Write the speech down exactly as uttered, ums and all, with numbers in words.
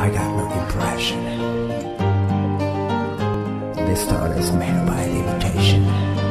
I got no impression. This style is made by limitation.